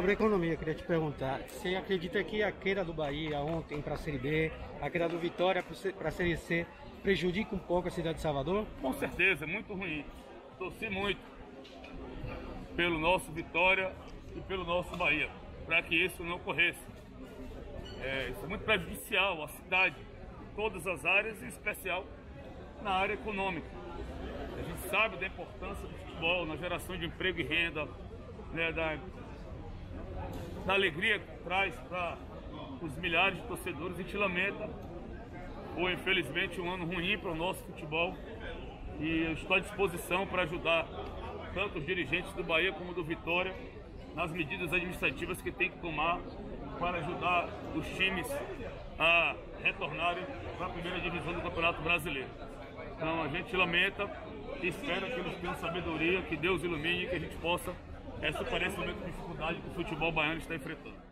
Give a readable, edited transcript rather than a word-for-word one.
sobre economia, queria te perguntar. Você acredita que a queda do Bahia ontem para a Série B, a queda do Vitória para a Série C, prejudica um pouco a cidade de Salvador? Com certeza, é muito ruim. Torci muito pelo nosso Vitória e pelo nosso Bahia, para que isso não ocorresse. Isso é muito prejudicial à cidade, em todas as áreas, em especial na área econômica. A gente sabe da importância do futebol na geração de emprego e renda, né, da alegria que traz para os milhares de torcedores. A gente lamenta, foi infelizmente um ano ruim para o nosso futebol, e eu estou à disposição para ajudar tanto os dirigentes do Bahia como do Vitória nas medidas administrativas que tem que tomar para ajudar os times a retornarem para a primeira divisão do Campeonato Brasileiro. Então a gente lamenta e espera que eles tenham sabedoria, que Deus ilumine e que a gente possa superar esse momento de dificuldade que o futebol baiano está enfrentando.